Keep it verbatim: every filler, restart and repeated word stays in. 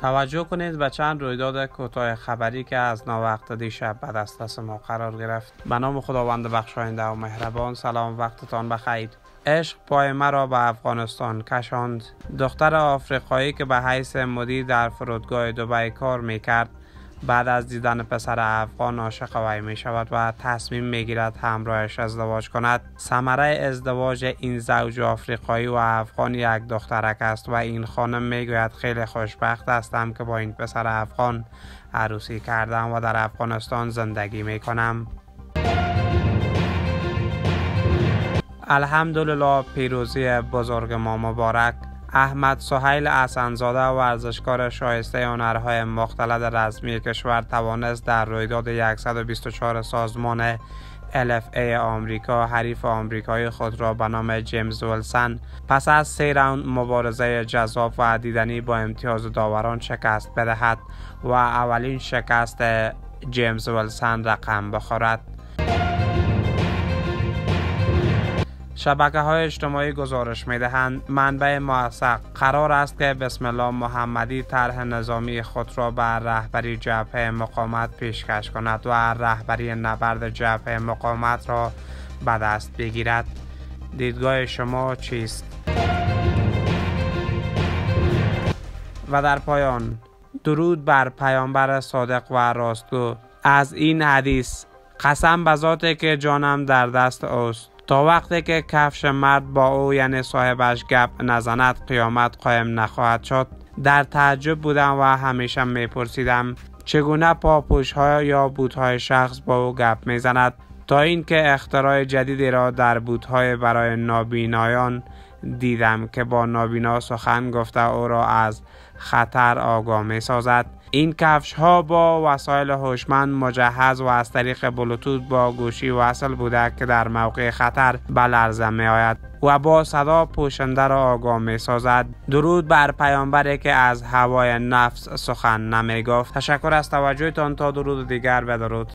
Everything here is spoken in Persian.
توجه کنید به چند رویداد کوتاه خبری که از ناوقت دیشب به دسترس ما قرار گرفت. به نام خداوند بخشاینده و مهربان. سلام، وقتتان بخیر. عشق پای مرا به افغانستان کشاند. دختر آفریقایی که به حیث مدیر در فرودگاه دبی کار میکرد، بعد از دیدن پسر افغان عاشق وی می شود و تصمیم می گیرد همراهش ازدواج کند. ثمره ازدواج این زوج آفریقایی و افغان یک دخترک است و این خانم می گوید خیلی خوشبخت هستم که با این پسر افغان عروسی کردم و در افغانستان زندگی می کنم. الحمدلله، پیروزی بزرگ ما مبارک. احمد سهیل احسن‌زاده، ورزشکار شایسته هنرهای مختلط رسمی کشور، توانست در رویداد صد و بیست و چهار سازمان ال اف ای آمریکا حریف آمریکایی خود را به نام جیمز ویلسون پس از سه راند مبارزه جذاب و دیدنی با امتیاز داوران شکست بدهد و اولین شکست جیمز ویلسون رقم بخورد. شبکه های اجتماعی گزارش می دهند منبع موثق قرار است که بسم الله محمدی طرح نظامی خود را بر رهبری جبهه مقاومت پیشکش کند و رهبری نبرد جبهه مقاومت را به دست بگیرد. دیدگاه شما چیست؟ و در پایان، درود بر پیامبر صادق و راستگو. از این حدیث: قسم به ذاتی که جانم در دست اوست، تا وقتی که کفش مرد با او یعنی صاحبش گپ نزند قیامت قایم نخواهد شد. در تعجب بودم و همیشه میپرسیدم چگونه پاپوش های یا بوت های شخص با او گپ میزند، تا اینکه اختراع جدیدی را در بوت های برای نابینایان دیدم که با نابینا سخن گفته او را از خطر آگاه می سازد. این کفش ها با وسایل هوشمند مجهز و از طریق بلوتوث با گوشی وصل بوده که در موقع خطر به لرزه می آید و با صدا پوشنده را آگاه می سازد. درود بر پیامبری که از هوای نفس سخن نمی گفت. تشکر از توجهتان. تا درود دیگر، بدرود.